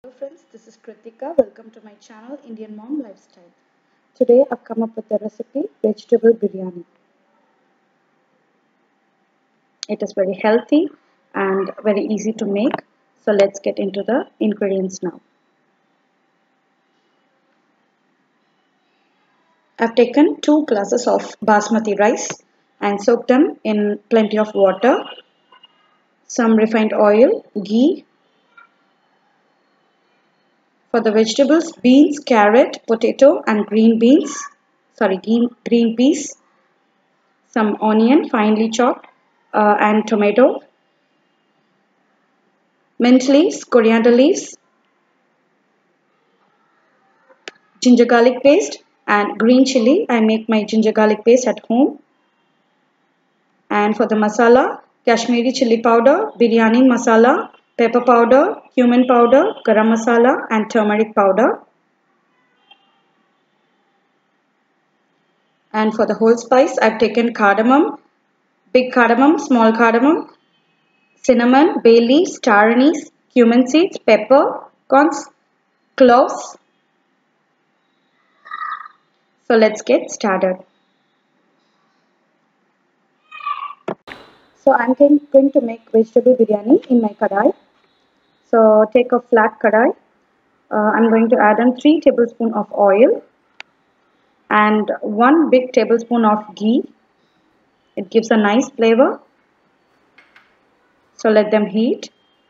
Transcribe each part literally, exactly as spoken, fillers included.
Hello friends, this is Kritika. Welcome to my channel Indian Mom Lifestyle. Today I've come up with a recipe vegetable biryani. It is very healthy and very easy to make. So let's get into the ingredients now. I've taken two glasses of basmati rice and soaked them in plenty of water, some refined oil, ghee. For the vegetables, beans, carrot, potato and green beans, sorry, green, green peas, some onion finely chopped uh, and tomato, mint leaves, coriander leaves, ginger garlic paste and green chili. I make my ginger garlic paste at home. And for the masala, Kashmiri chili powder, biryani masala, pepper powder, cumin powder, garam masala and turmeric powder. And for the whole spice, I've taken cardamom, big cardamom, small cardamom, cinnamon, bay leaves, star anise, cumin seeds, pepper, corns, cloves. So let's get started. So I'm going to make vegetable biryani in my kadai. So take a flat kadai. Uh, I'm going to add in three tablespoons of oil and one big tablespoon of ghee. It gives a nice flavor. So let them heat.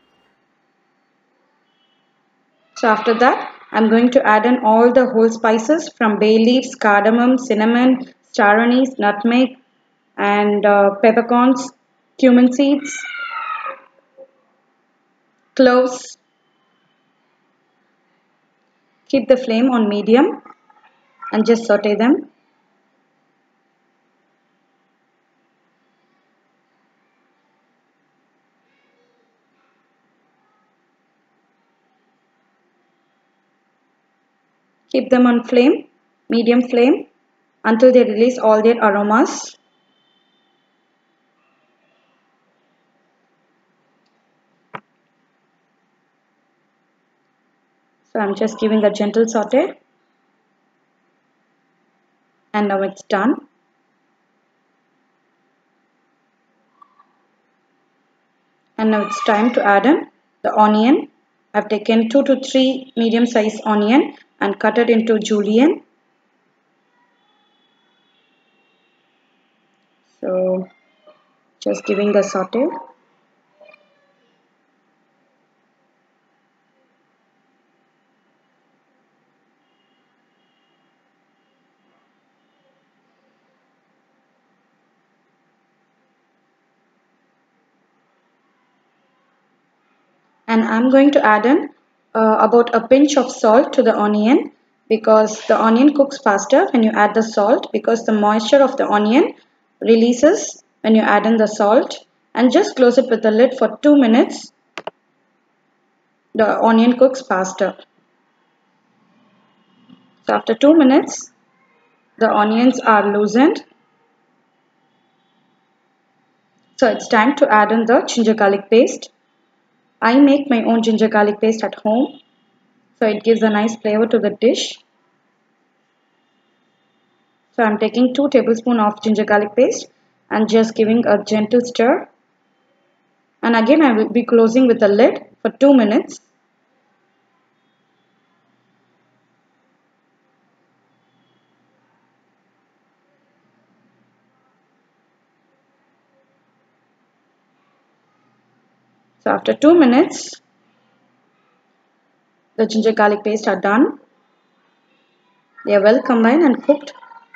So after that, I'm going to add in all the whole spices from bay leaves, cardamom, cinnamon, star anise, nutmeg, and uh, peppercorns, cumin seeds, cloves. Keep the flame on medium and just saute them. Keep them on flame, medium flame, until they release all their aromas. So I'm just giving a gentle saute. And now it's done. And now it's time to add in the onion. I've taken two to three medium sized onion and cut it into julienne. So just giving a saute. And I'm going to add in uh, about a pinch of salt to the onion, because the onion cooks faster when you add the salt, because the moisture of the onion releases when you add in the salt. And just close it with the lid for two minutes. The onion cooks faster. So after two minutes, the onions are loosened. So it's time to add in the ginger garlic paste. I make my own ginger garlic paste at home, so it gives a nice flavor to the dish. So I'm taking two tablespoons of ginger garlic paste and just giving a gentle stir. And again I will be closing with the lid for two minutes. So after two minutes, the ginger garlic paste are done. They are well combined and cooked.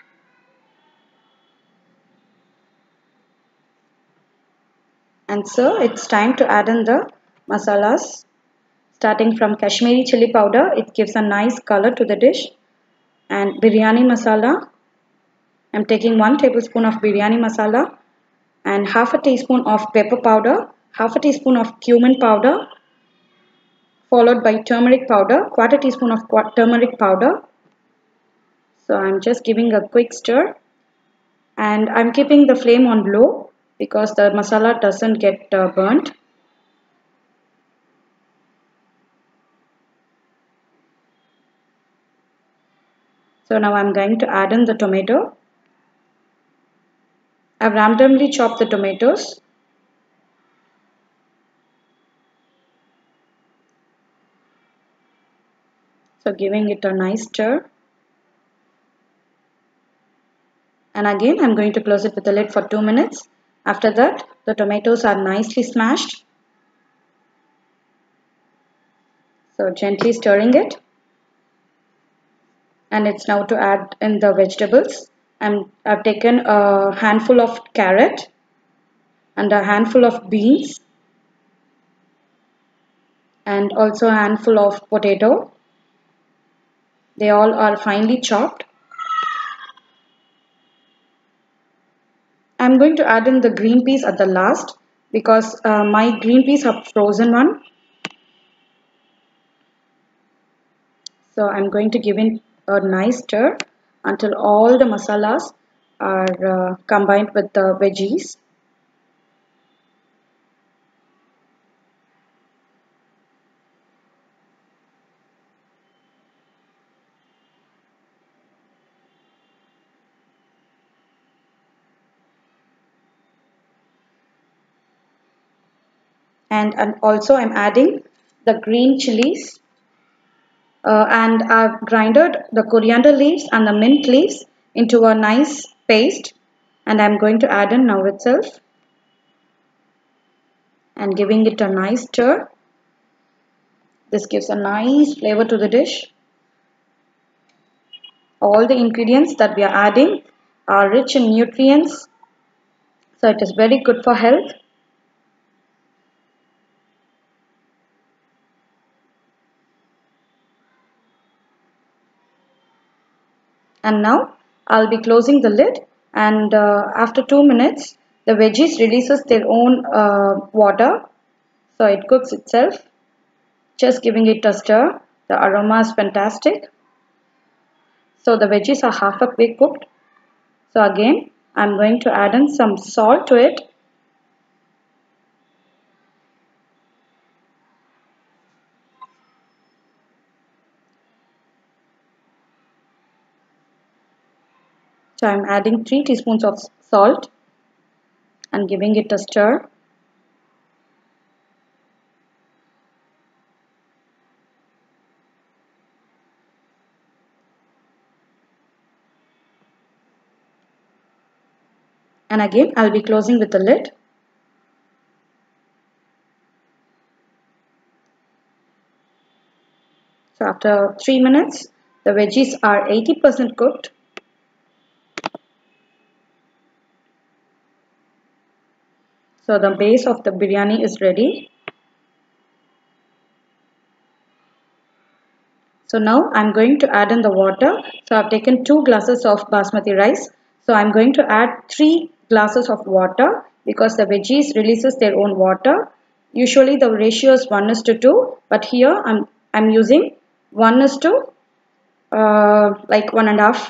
And so it's time to add in the masalas. Starting from Kashmiri chili powder, it gives a nice color to the dish. And biryani masala. I'm taking one tablespoon of biryani masala and half a teaspoon of pepper powder, half a teaspoon of cumin powder, followed by turmeric powder, quarter teaspoon of turmeric powder. So I'm just giving a quick stir, and I'm keeping the flame on low because the masala doesn't get uh, burnt. So now I'm going to add in the tomato. I've randomly chopped the tomatoes. So giving it a nice stir. And again I'm going to close it with the lid for two minutes. After that, the tomatoes are nicely smashed. So gently stirring it. And it's now to add in the vegetables. I'm, I've taken a handful of carrot and a handful of beans and also a handful of potato. They all are finely chopped. I'm going to add in the green peas at the last because uh, my green peas are frozen one. So I'm going to give it a nice stir until all the masalas are uh, combined with the veggies. And, and also I'm adding the green chilies. Uh, and I've grinded the coriander leaves and the mint leaves into a nice paste, and I'm going to add in now itself and giving it a nice stir. This gives a nice flavor to the dish. All the ingredients that we are adding are rich in nutrients, so it is very good for health. And now I'll be closing the lid, and uh, after two minutes the veggies releases their own uh, water, so it cooks itself. Just giving it a stir. The aroma is fantastic. So the veggies are halfway cooked. So again I'm going to add in some salt to it. So I'm adding three teaspoons of salt and giving it a stir. And again I'll be closing with the lid. So after three minutes the veggies are eighty percent cooked. So the base of the biryani is ready. So now I'm going to add in the water. So I've taken two glasses of basmati rice. So I'm going to add three glasses of water because the veggies releases their own water. Usually the ratio is one is to two, but here I'm I'm using one is to uh, like one and a half.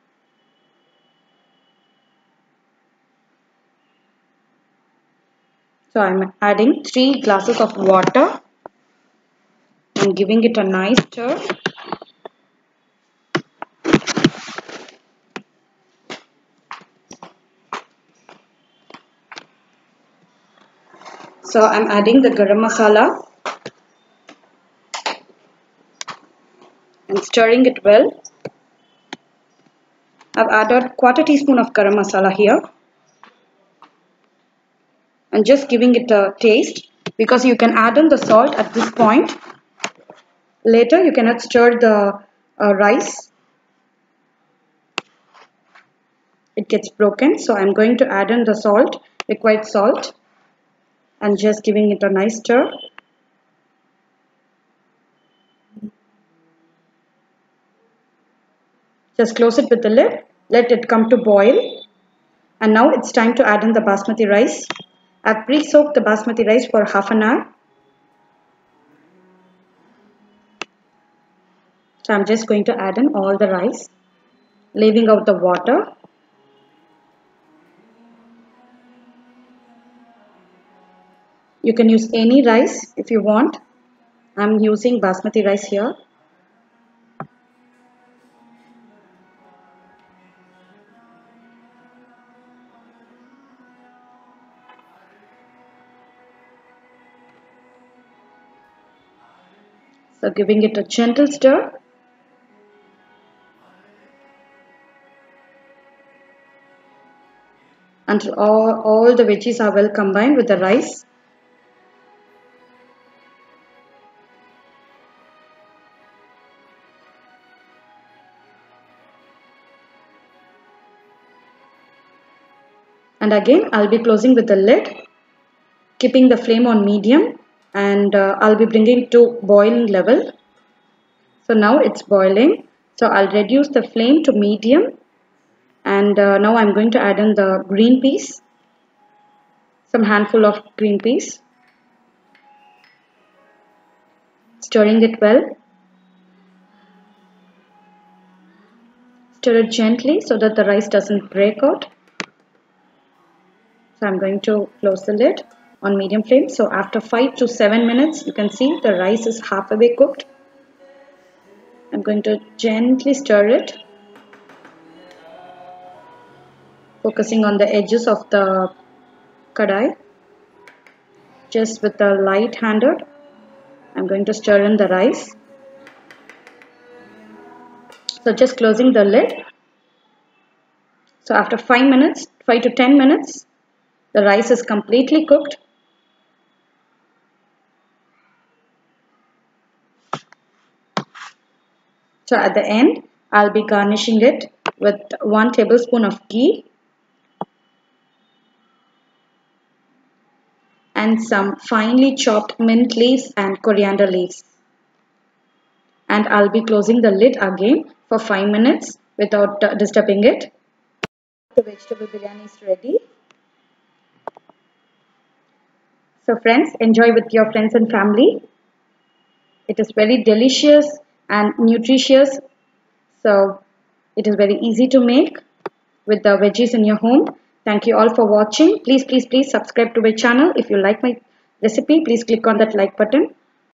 So I'm adding three glasses of water and giving it a nice stir. So I'm adding the garam masala and stirring it well. I've added quarter teaspoon of garam masala here and just giving it a taste because you can add in the salt at this point. Later you cannot stir the uh, rice. It gets broken, so I'm going to add in the salt, required salt, and just giving it a nice stir. Just close it with the lid, let it come to boil, and now it's time to add in the basmati rice. I've pre-soaked the basmati rice for half an hour. So I'm just going to add in all the rice, leaving out the water. You can use any rice if you want. I'm using basmati rice here. So giving it a gentle stir. Until all, all the veggies are well combined with the rice. And again I'll be closing with the lid, keeping the flame on medium, and uh, I'll be bringing to boiling level. So now it's boiling, so I'll reduce the flame to medium, and uh, now I'm going to add in the green peas, some handful of green peas, stirring it well. Stir it gently so that the rice doesn't break out. So I'm going to close the lid on medium flame. So after five to seven minutes, you can see the rice is halfway cooked. I'm going to gently stir it, focusing on the edges of the kadai. Just with the light handed, I'm going to stir in the rice. So just closing the lid. So after five minutes, five to ten minutes, the rice is completely cooked. So at the end, I'll be garnishing it with one tablespoon of ghee and some finely chopped mint leaves and coriander leaves. And I'll be closing the lid again for five minutes without uh, disturbing it. The vegetable biryani is ready. So friends, enjoy with your friends and family. It is very delicious and nutritious. So it is very easy to make with the veggies in your home. Thank you all for watching. Please, please, please subscribe to my channel. If you like my recipe, please click on that like button.